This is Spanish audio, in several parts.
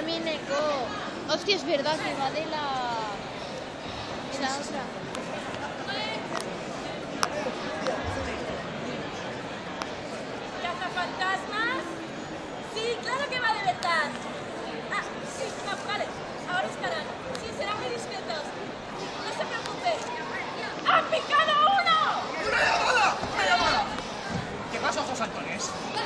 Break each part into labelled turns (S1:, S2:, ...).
S1: también eco. Hostia, es verdad que va de la otra.
S2: ¿Cazafantasmas? Sí, claro que va de verdad. Ah, sí, no, vale. Ahora estarán. Sí, serán muy discretos. No se preocupe. ¡Han picado uno!
S3: ¡Una llamada! ¡Una llamada! ¿Qué pasa, ojos saltones?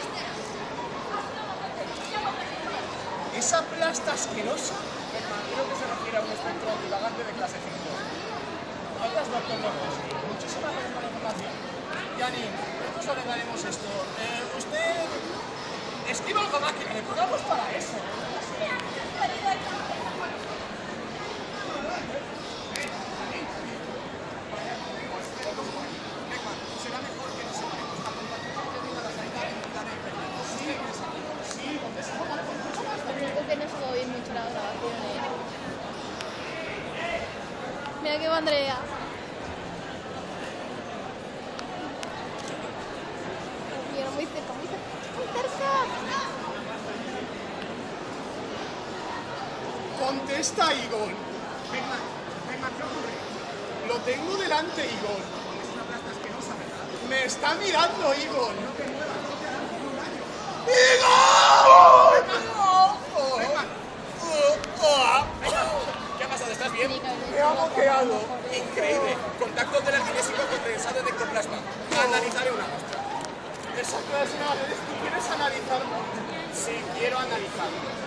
S3: ¿Esa plasta asquerosa? Creo que se refiere a un espectro divagante de clase 5. Adiós, doctor López. Muchísimas gracias por la información. Yani, nosotros le daremos esto. Usted... escriba algo a máquina, le pagamos para eso. Será mejor que nos separemos. La compatibilidad que tenga la sanidad en la Sí, donde se ponga mucho más.
S1: Creo que no se va a oír mucho la grabación, Mira que va Andrea. Mira, muy cerca, muy cerca. ¡Muy cerca!
S3: Contesta, Igor. Venga, ¿qué ocurre? Lo tengo delante, Igor. Es una plasta asquerosa, ¿verdad? Me está mirando, Igor. No te muevas, no te hagas un daño. ¡Igor! ¿Qué ha pasado? ¿Estás bien? Me ha moqueado. Increíble. Contacto del arquinésico condensado en ectoplasma. Analizaré una muestra. Esa clase de ¿tú quieres analizarlo? Sí, quiero analizarlo.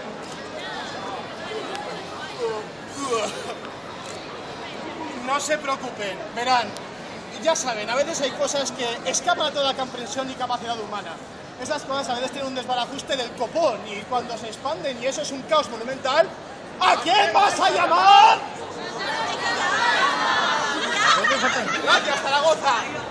S3: No se preocupen, verán, ya saben, a veces hay cosas que escapan a toda comprensión y capacidad humana. Esas cosas a veces tienen un desbarajuste del copón y cuando se expanden y eso es un caos monumental, ¿a quién vas a llamar? Gracias, Zaragoza.